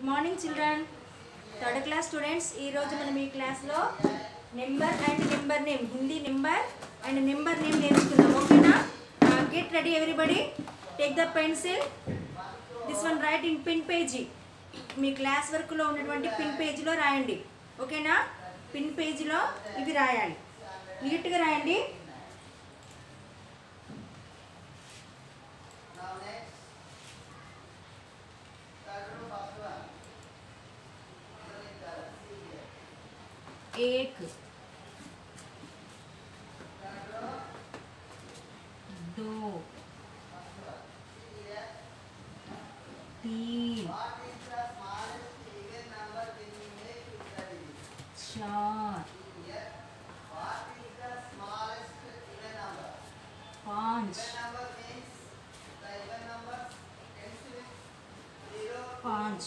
Morning children third class students ఈ రోజు మనం ఈ క్లాస్లో number and number name Hindi number and number name నేర్చుకుందాం. ఓకేనా? Get ready everybody. Take the pencil. This one write in pin page. మీ class వర్క్లో ఉన్నటువంటి పిన్ పేజీలో రాయండి. ఓకేనా? పిన్ పేజీలో ఇవి రాయాలి. నీట్గా రాయండి. एक, दो, तीन, चार, पाँच, पाँच,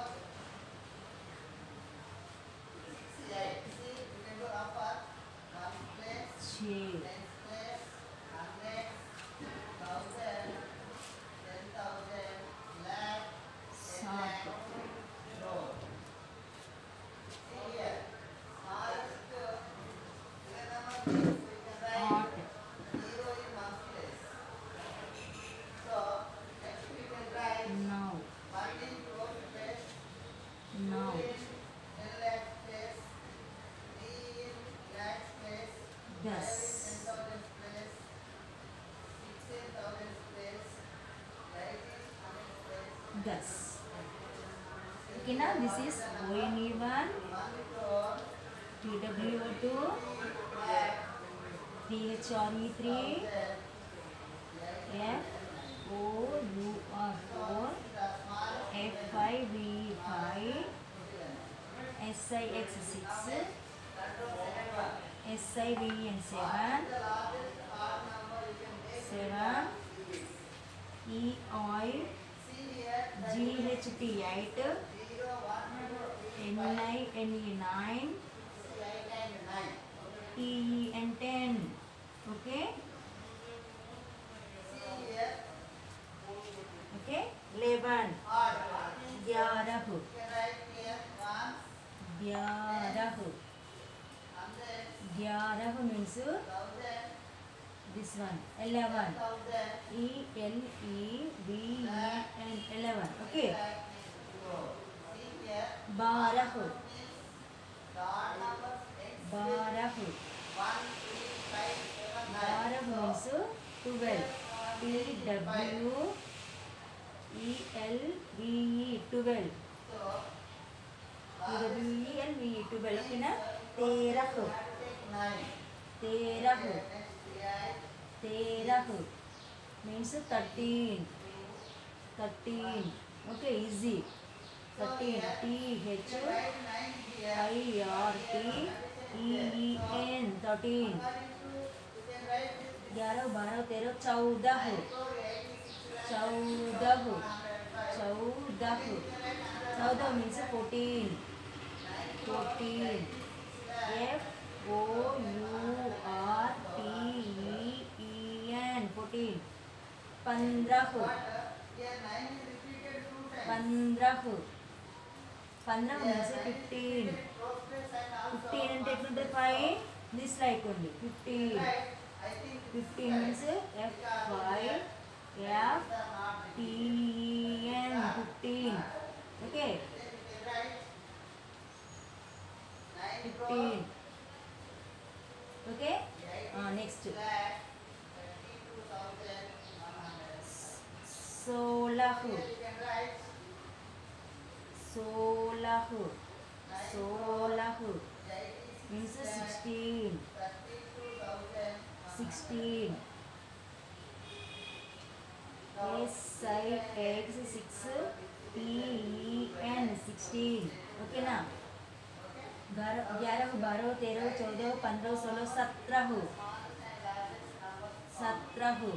दस. Okay, now this is ONE1, TWO2, THRE3, FOUR4, F5VE5, SIX6, SIVEN7, 7, EOI GHT8, NINE9, TEN10. Okay? Okay? 11, 11, 11 means this one 11, ELEVEN, 11. Okay? 12, 12 means 12, TWELVE, 12, TWELVE, 12. Okay na? 13 means 13. Okay, easy. 13, THIRTEEN, 13. 11, 12, 13, 14, 14 means 14, FOURTEEN, 14. 15 means 15. 15 అంటే ఎట్లుంటుంది? 5 this like only 15. 15 means FIFTEN, 15. Okay? 15. Okay? Next. 16 means 16. 16. SIX6, TEN, 16. Okay na? 11, 12, 13, 14, 15, 16, 17.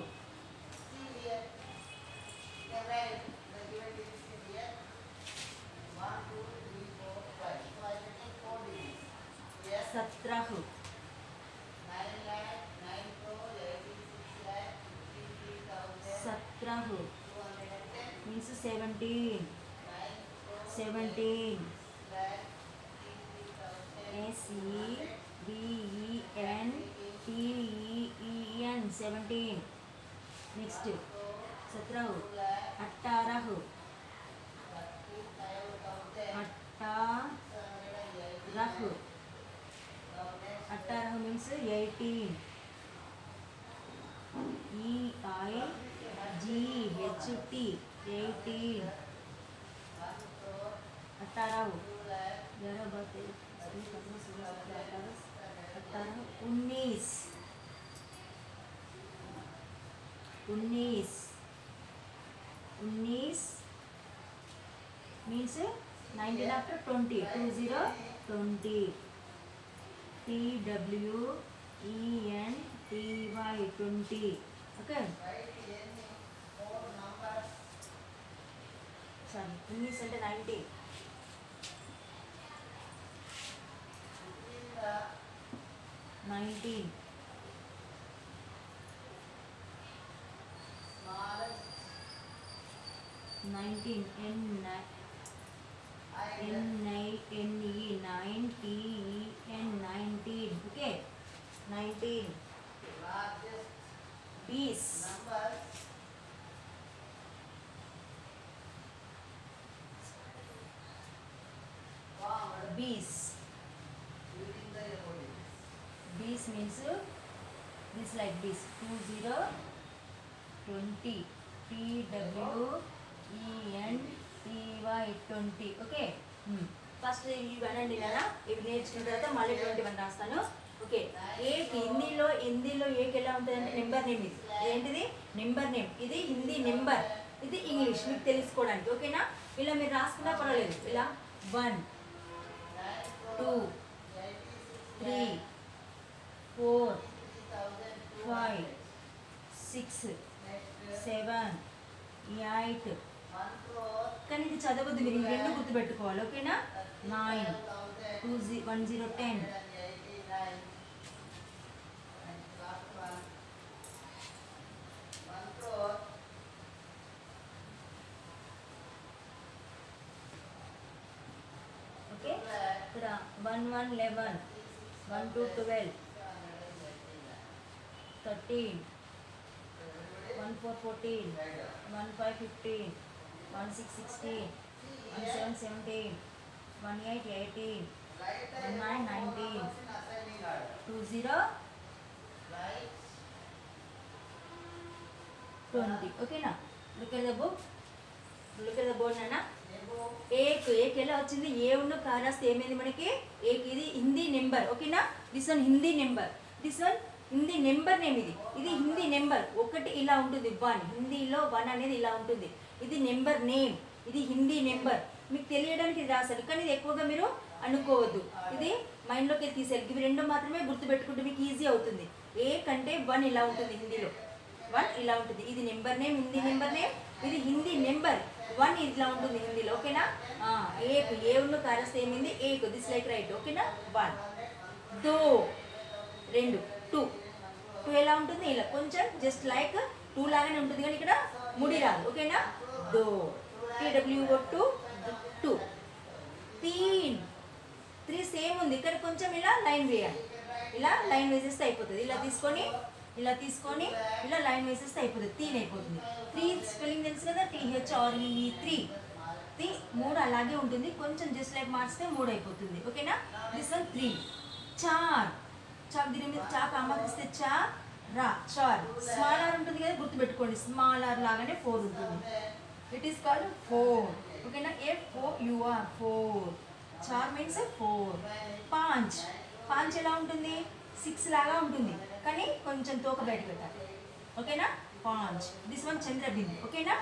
17 means 17. 17 ACBENTEEN 17 next 17 18 18 means 18 EIGHT 18 18 19 means 19 after 20 20 TWENTY 20 okay sorry 19 అంటే 90 19 19 okay 19 bees means this like this 20 TWENTY 20 okay first ఇవి వినండి నాన్న ఇవి నేర్చుకున్న తర్వాత మళ్ళీ 21 రాస్తాను okay ఏకి హిందీలో ఏకి ఎలా ఉంటుందంటే నెంబర్ నేమ్ ఇది ఏంటిది నెంబర్ నేమ్ ఇది హిందీ నెంబర్ ఇది ఇంగ్లీష్ మీకు తెలుసుకోవడానికి ఓకేనా ఇలా మీరు రాసుకున్నా పర్వాలేదు ఇలా 1 2 3 4 5 6 7 8 కానీ ఇది చదవద్దు మీరు ఈ రెండు గుర్తుపెట్టుకోవాలి ఓకేనా 9 2 1 0 10 ఓకే ఇక్కడ 1 1 11 1 2 12 13 1 4 14 1 5 15 1 6 16 1 7 17 1 8 18 1 9 19 2 0 20 ఓకేనా look at the book look at the board నాన్న ఏక్ ఎలా వచ్చింది ఏ ఉన్న కారాస్తే ఏమైంది మనకి ఏక్ ఇది హిందీ నెంబర్ ఓకేనా this one Hindi number this one Hindi number name ఇది హిందీ నెంబర్ ఒకటి ఇలా ఉంటుంది 1 హిందీలో 1 అనేది ఇలా ఉంటుంది ఇది నెంబర్ నేమ్ ఇది హిందీ నెంబర్ మీకు తెలియడానికి ఇది రాశారు కానీ ఇది ఎక్కువగా మీరు అనుకోవద్దు ఇది మైండ్లోకి తీసేయాలి ఇవి రెండు మాత్రమే గుర్తుపెట్టుకుంటే మీకు ఈజీ అవుతుంది ఏ కంటే 1 ఇలా ఉంటుంది హిందీలో 1 ఇలా ఉంటుంది ఇది number name Hindi number name ఇది హిందీ నెంబర్ 1 ఇట్లా ఉంటుంది హిందీలో ఓకేనా ఏక్ ఏ ఉన్న కారస్తే ఏమైంది ఏక్ దిస్ లైక్ రైట్ ఓకేనా 1 దో 2 ఎలా ఉంటుంది ఇలా కొంచెం జస్ట్ లైక్ 2 లాగానే ఉంటుంది కానీ ఇక్కడ ముడి రాదు ఓకేనా దో TWO 2 3 సేమ్ ఉంది ఇక్కడ కొంచెం ఇలా లైన్ వేయాలి ఇలా లైన్ వేసేస్తే అయిపోతుంది ఇలా తీసుకొని ఇలా లైన్ వేసేస్తే అయిపోతుంది 3 అయిపోతుంది 3 స్పెల్లింగ్ తెలుసు కదా THREE 3 3 అలాగే ఉంటుంది కొంచెం జస్ట్ లైక్ మార్చితే 3 అయిపోతుంది ఓకేనా దిస్ వన్ 3 చార్ దీని మీద చా కామాకిస్తే చా రా చార్ స్మాల్ ఆర్ ఉంటుంది కదా గుర్తుపెట్టుకోండి స్మాల్ ఆర్ లాగానే 4 ఉంటుంది ఇట్ ఈస్ కాల్డ్ 4 ఓకేనా FOUR 4 చార్ మీన్స్ 4 పాంచ్ ఎలా ఉంటుంది 6 లాగా ఉంటుంది కానీ కొంచెం తోక బయట పెట్టాలి ఓకేనా పాంచ్ దిస్ వన్ చంద్రబిందు ఓకేనా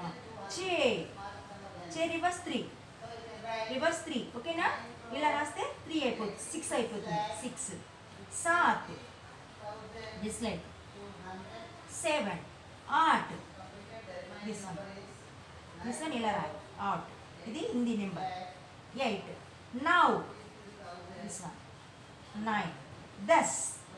చే రివర్స్ 3 ఓకేనా ఇలా రాస్తే 3 అయిపోతుంది 6 అయిపోతుంది 6 7 దిస్ లైక్ 7 8 దిస్ వన్ ఇలా రాయి 8 ఇది హిందీ నెంబర్ 8 9 దిస్ వన్ 9 10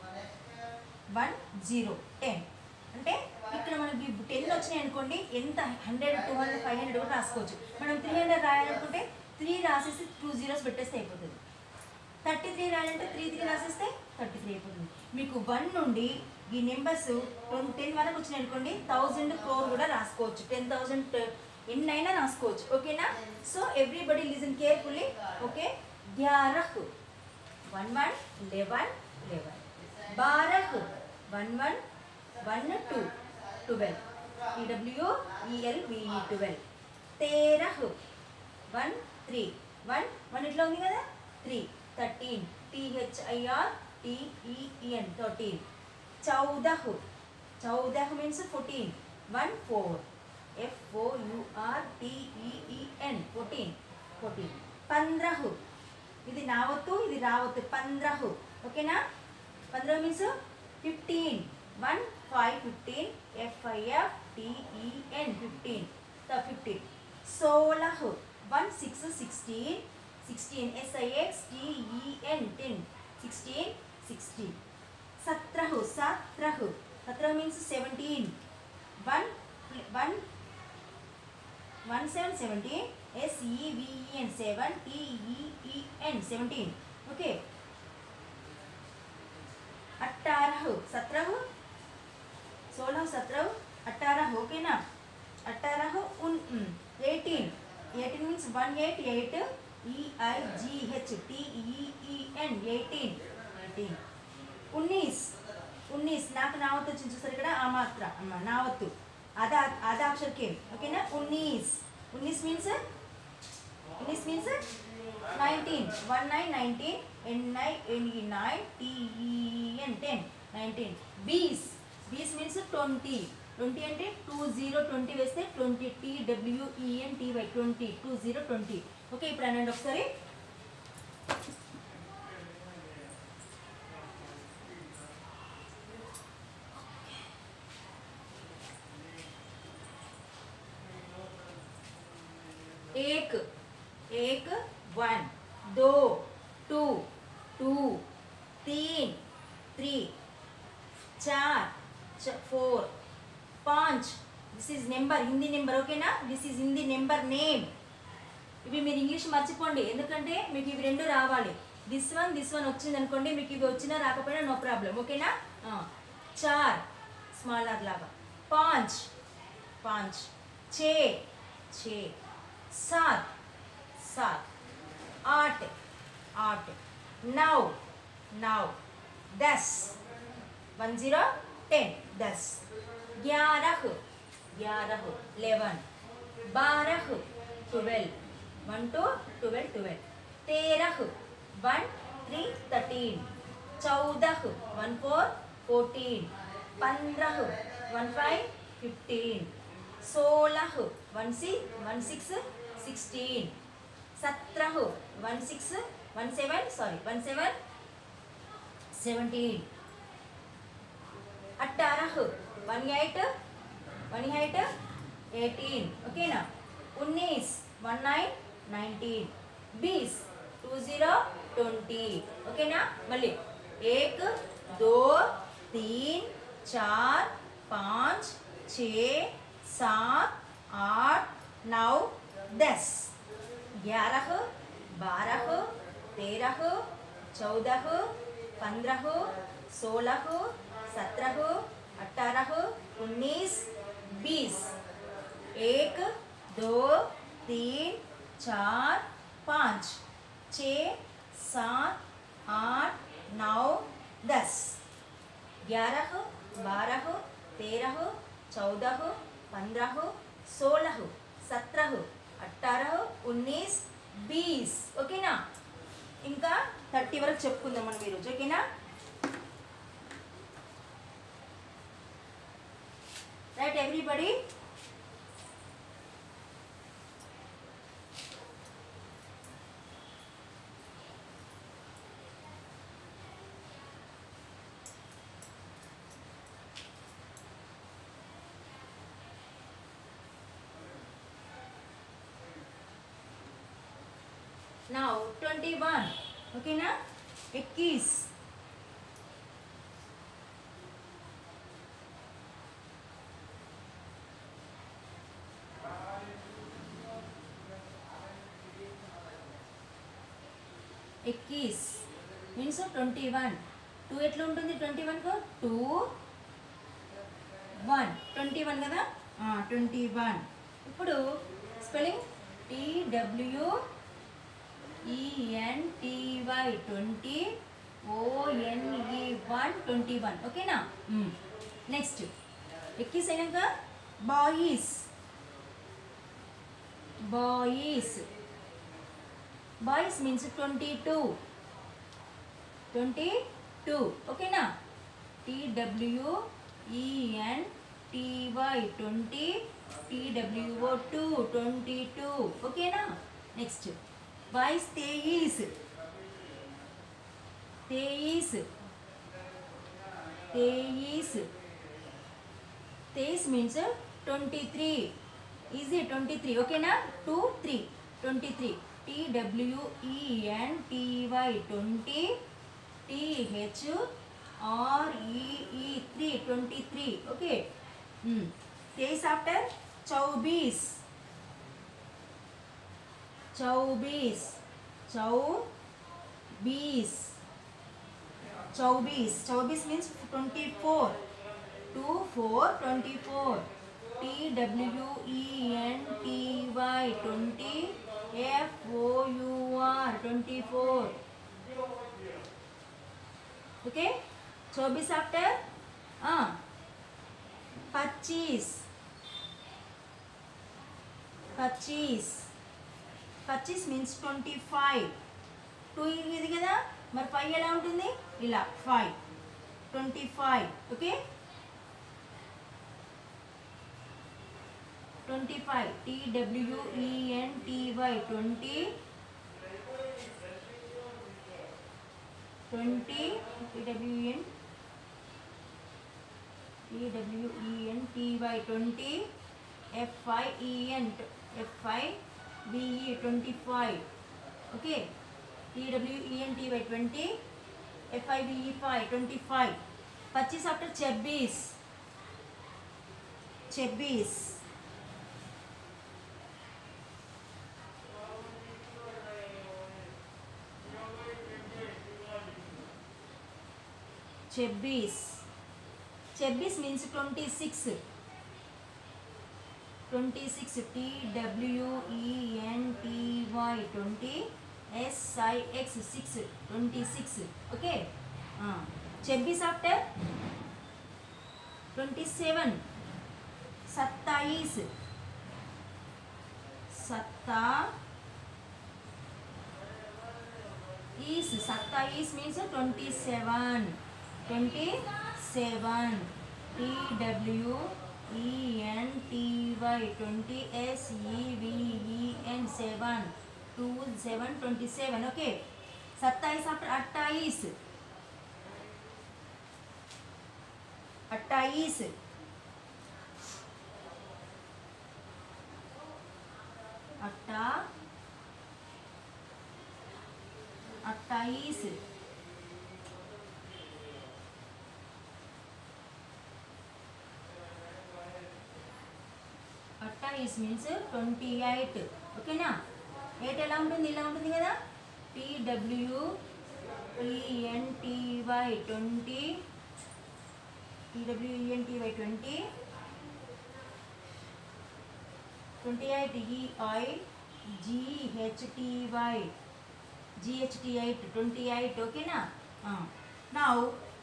1 0 10 అంటే ఇక్కడ మనకి 10 వచ్చినాయి అనుకోండి ఎంత 100 200 500 కూడా రాసుకోవచ్చు మనం 300 రాయాలనుకుంటే 3 రాసేసి 2 జీరోస్ పెట్టేస్తే అయిపోతుంది. 33 రాయాలంటే 3 3 రాసేస్తే 33 అయిపోతుంది. మీకు 1 నుండి ఈ నెంబర్స్ 10 వరకు వచ్చినాయి అనుకోండి, 1000 crore కూడా రాసుకోవచ్చు, 10,000 ఎన్నైనా రాసుకోవచ్చు. ఓకేనా? So everybody listen carefully. Okay. 11 11 11 11 12 11 1 2 12 TWELVE 12 13 1 3 1 1 ఇట్లా ఉంది కదా 3 13 THIRTEEN 13 14 14 means 14 1 4 FOURTEEN 14 14 15 ఇది నావత్తు ఇది రావత్తు 15. ఓకేనా? 15 means 15 1 5 15 FIFTEN 15 15 16 1 6 16 16 SIXTEN 10 16 16 17 17 means 17 1 1 1 7 17 SEVEN 7 TEEN 17. Okay. 18 17 16 17 18. Okay ना? 18 18 18 means 188 EIGHTEEN 18 18 19 19 నాకు నావత్తు వచ్చింది చూస్తారు ఇక్కడ, ఆ మాత్ర నావత్తు आधा अक्षर के. ओके ना? 19 19 means 19 19 19 NINE TEN 10 19 20 20 means 20 20 అంటే 20 20 వేస్తే 20 TWENTY 20 20 20. ఓకే. ఇప్పుడు అనండి ఒకసారి. एक एक 1 2 2 2 3 3 4 4 5. This is number, Hindi number. ఓకేనా? This is Hindi number name. ఇవి మీరు ఇంగ్లీష్ మర్చిపోండి, ఎందుకంటే మీకు ఇవి రెండు రావాలి. దిస్ వన్ వచ్చింది అనుకోండి, మీకు ఇవి వచ్చినా రాకపోయినా నో ప్రాబ్లం. ఓకేనా? 4 స్మాల్ ఆర్ లాగా 5 5 6 6 7 7 8 8 9 9 10 1 0 10 10 11 11 11 12 12 1 2 12 12 13 1 3 13 14 1 4 14 15 1 5 15 16 1 6 16 17 1 6 1 7 sorry 1 7 17 18 1 8 1 8 18. ओके ना? 19 1 9 19 20 20 20. ओके ना? मल्ली 1 2 3 4 5 6 7 8 9 10 11 12 13 14 15 16 17 18 19 20 1 2 3 4 5 6 7 8 9 10 11 12 13 14 15 16 17 18 19 20. ఓకేనా? ఇంకా 30 వరకు చెప్పుకుందాం మనం ఈరోజు. ఓకేనా? Right everybody. Now 21. Okay na? 21 22 ఎక్కిస్ మీన్స్ 21. 2 ఎట్లా ఉంటుంది 21కు 2 1 21 కదా 21. ఇప్పుడు స్పెల్లింగ్ TWENTY 20 ONE 21 ఓకేనా. నెక్స్ట్ ఎక్కిస్ అయినాక బాయిస్ బాయిస్ బాయ్స్ మీన్స్ 22 ఓకేనా. TWENTY 20 TWO 22 ఓకేనా. నెక్స్ట్ బాయ్స్ తేయిస్ మీన్స్ 23 ఈజీ 23 ఓకేనా. 2 3 23 TWENTY 20 THREE 23 ఓకే. తేయిస్ ఆఫ్టర్ చౌబీస్ means 24 24 TWENTY 20 FOUR 24 okay. चौबीस आफ्टर पच्चीस मीन्स 25. 2 ఇది కదా మరి 5 ఎలా ఉంటుంది ఇలా 5 25 okay. 25 TWENTY 20 TWENTY FIVE 25 okay. TWENTY 20 FIVE 25. 25 after 26 26 means 26 TWENTY 20 SIX 6 26 okay. 26 after 27 27 means 27 TWENTY 20 SEVEN 7 27 27 okay. 27 after 28 means 28 ఓకేనా. 8 ఎలా ఉంటుంది ఇలా ఉంటుంది కదా TWENTY 20 28 GHT 28 ఓకేనా. now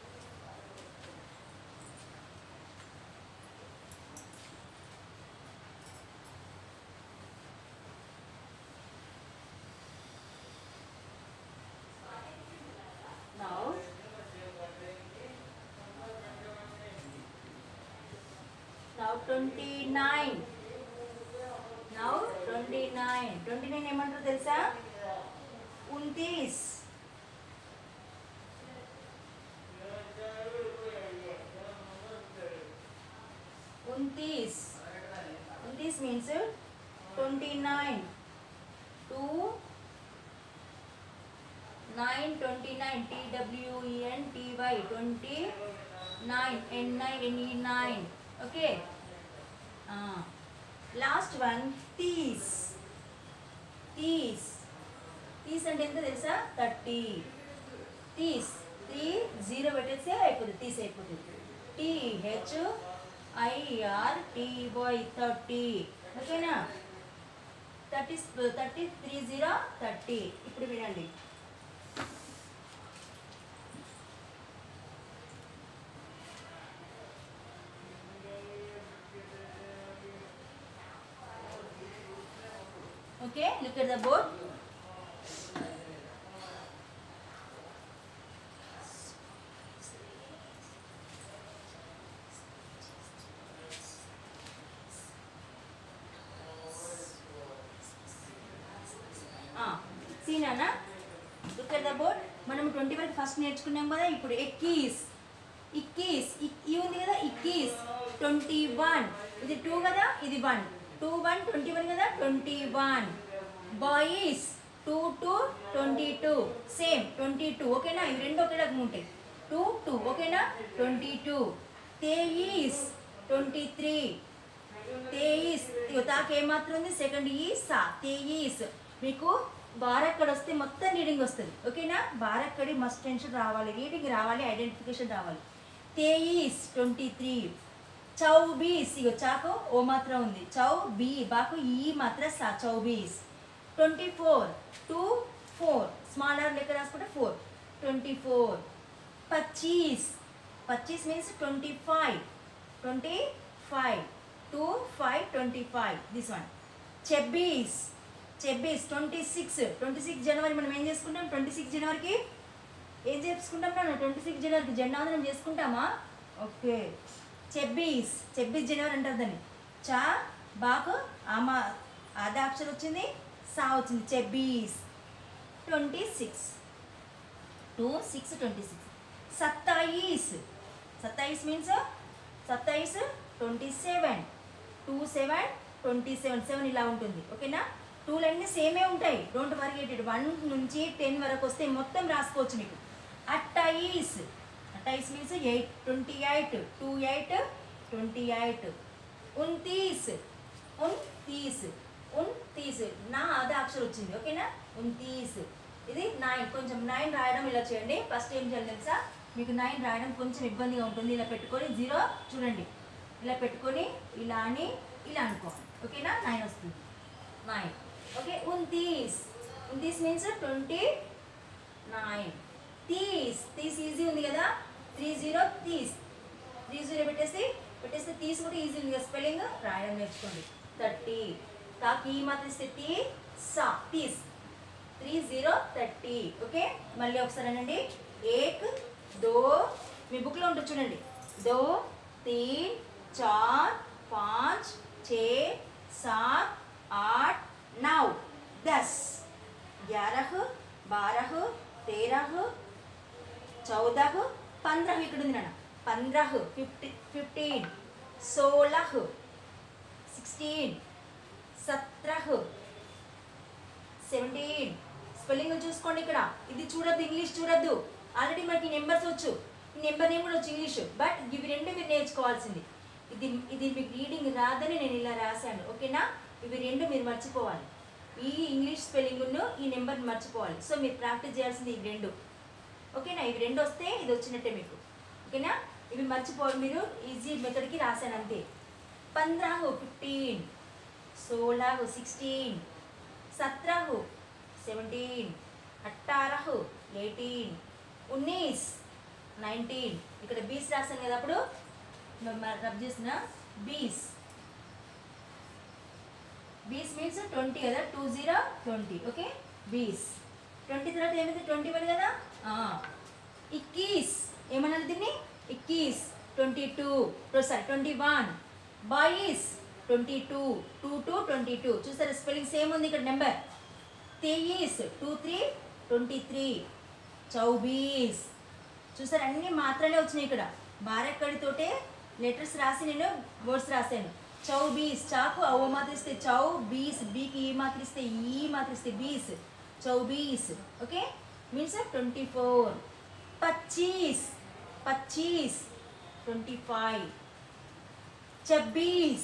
now 29 ఏమంటారు తెలుసా 29 means 29 to 9 29 TWENTY 29 NINE okay. last one tease తీస్ అంటే ఎంత తెలుసా 30 తీస్ 3 0 పెట్టేస్తే అయిపోతుంది తీస్ అయిపోతుంది THIRTY 30 ఓకేనా 30 30 30 30 ఇప్పుడు వినండి okay look at the board సీనానా లుక్ ఎట్ ద బోర్డ్ మనం 20 వరకు ఫస్ట్ నేర్చుకున్నాం కదా ఇప్పుడు ఇక్కీస్ ఈ ఉంది కదా ఇక్కీస్ 21 ఇది 2 కదా ఇది 1 2 1 21 కదా 21 బాయ్స్ 2 2 22 సేమ్ 22 ఓకేనా ఇవి రెండు ఒకే రకం ఉంటాయి 2 2 ఓకేనా 22 తేయిస్ 23 తేయిస్ తాకు ఏమాత్రం ఉంది సెకండ్ ఈ సా తేయిస్ మీకు బారక్కడ వస్తే మొత్తం రీడింగ్ వస్తుంది ఓకేనా బారక్కడి మస్ట్ టెన్షన్ రావాలి రీడింగ్ రావాలి ఐడెంటిఫికేషన్ రావాలి తేయిస్ 23 చౌబీస్ ఇగో చాకు ఓ మాత్రం ఉంది చౌ బీ బాకు ఈ మాత్ర సా చౌబీస్ 24 2 4 స్మాల్ ఆర్ లెక్క రాసుకుంటే 4 24 25 మీన్స్ 25 2 5 25 దిస్ వన్ చెబ్బీస్ 26 జనవరి మనం ఏం చేసుకుంటాం 26 జనవరికి ఏం చేసుకుంటాం మనం 26 జనవరికి జెండా వందనం చేసుకుంటామా ఓకే చెబ్బీస్ జనవరి అంటారు దాన్ని చా బాకు ఆమా ఆదా అక్షరం వచ్చింది సా వచ్చింది చెబ్బీస్ 26 2 6 26 సత్తాయిస్ మీన్స్ 27 2 7 27 7 ఇలా ఉంటుంది ఓకేనా 2 లన్నీ సేమే ఉంటాయి డోంట్ వరీ ఇట్ 1 నుంచి 10 వరకు వస్తే మొత్తం రాసుకోవచ్చు మీకు అట్టాయిస్ మీన్స్ 8 28 28 28 29 నా అదే అక్షరం వచ్చింది ఓకేనా 29 ఇది 9 కొంచెం 9 రాయడం ఇలా చేయండి ఫస్ట్ ఏం చేయాలి తెలుసా మీకు 9 రాయడం కొంచెం ఇబ్బందిగా ఉంటుంది ఇలా పెట్టుకొని 0 చూడండి ఇలా పెట్టుకొని ఇలా అని ఇలా అనుకోండి ఓకేనా 9 వస్తుంది 9 ఓకే 29 మీన్స్ 29 తీస్ ఈజీ ఉంది కదా 30 30 పెట్టేస్తే తీసి కూడా ఈజీ ఉంది కదా స్పెల్లింగ్ రాయడం నేర్చుకోండి 30 తాకి మాత్రం ఇస్తే తీ సా తీస్ 30 30 ఓకే మళ్ళీ ఒకసారి అనండి 1 2 మీ బుక్లో ఉంటుంది చూడండి 2 3 4 5 6 7 8 9 10 11 12 13 14 15 ఇక్కడ ఉంది నాన్న 15 15 16 16 17 17 స్పెల్లింగ్ చూసుకోండి ఇక్కడ ఇది చూడొద్దు ఇంగ్లీష్ చూడొద్దు ఆల్రెడీ మనకి నెంబర్స్ వచ్చు ఈ నెంబర్ నేమ్ కూడా వచ్చు ఇంగ్లీష్ బట్ ఇవి రెండు మీరు నేర్చుకోవాల్సింది ఇది మీకు రీడింగ్ రాదని నేను ఇలా రాశాను ఓకేనా ఇవి రెండు మీరు మర్చిపోవాలి ఈ ఇంగ్లీష్ స్పెల్లింగ్ను ఈ నెంబర్ని మర్చిపోవాలి సో మీరు ప్రాక్టీస్ చేయాల్సింది ఇవి రెండు ఓకేనా ఇవి రెండు వస్తే ఇది వచ్చినట్టే మీకు ఓకేనా ఇవి మర్చిపోవాలి మీరు ఈజీ మెథడ్కి రాశాను అంతే 15 15 16 16 17 17 18 18 19 19 ఇక్కడ బీస్ రాశాను కదా అప్పుడు రబ్ చేసిన బీస్ మీన్స్ 20 కదా 20 20 ఓకే బీస్ 20 తర్వాత ఏమైంది 21 కదా 21 ఏమన్నారు దీన్ని 21 22 సారీ 21 బాయ్స్ 22 2 2 22 చూసారా స్పెల్లింగ్ సేమ్ ఉంది ఇక్కడ నెంబర్ 23 23 23 24 చూసారా అన్ని మాత్రమే వచ్చినాయి ఇక్కడ బారెక్కడితోటే లెటర్స్ రాసి నేను వర్డ్స్ రాశాను 24 చాకు ఓ మాత్రిస్తే చౌ బీస్ బీకి ఈ మాత్రిస్తే ఈ మాత్రిస్తే బీస్ 24 ఓకే మీన్స్ 24 25 25 25 26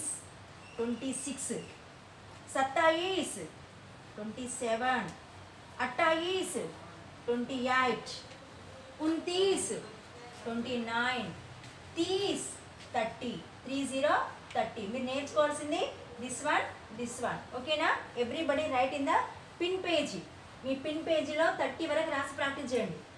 26 27 27 28 28, 29, 29, 30, 30, 30. మీరు నేర్చుకోవాల్సింది దిస్ వన్ ఓకేనా. Everybody write in the pin page. మీ పిన్ పేజీలో 30 వరకు రాసి ప్రాక్టీస్ చేయండి.